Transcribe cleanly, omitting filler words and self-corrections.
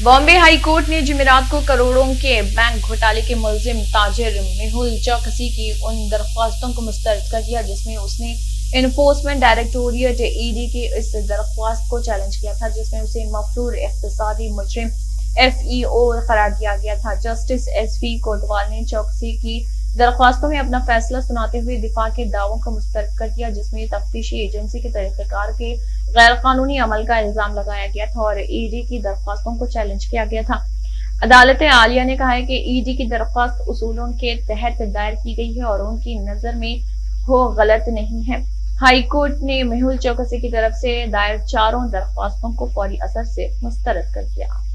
Bombay high court ने जुमेरात को करोड़ों के बैंक घोटाले के मुलजिम ताजिर मेहुल चौकसी की उन दरख्वास्तों को मुस्तरद कर दिया जिसमें उसने इन्फोर्समेंट डायरेक्टोरेट ईडी की इस दरख्वास्त को चैलेंज किया था, जिसमें उसे मफरूर इख्तिसादी मुजरिम FEO करार दिया गया था। जस्टिस SV कोतवाल ने चौकसी की दरख्वास्तों में अपना फैसला सुनाते हुए दिफा के दावों को मुस्तरद कर दिया, जिसमें तफ्तीशी एजेंसी के तरीक़ेकार के गैर कानूनी अमल का इल्जाम लगाया गया था और ईडी की दरख्वास्तों को चैलेंज किया गया था। अदालत आलिया ने कहा है कि ईडी की दरख्वास्त उसूलों के तहत दायर की गई है और उनकी नजर में वो गलत नहीं है। हाई कोर्ट ने मेहुल चौकसी की तरफ से दायर चारों दरख्वास्तों को फौरी असर से मुस्तरद कर दिया।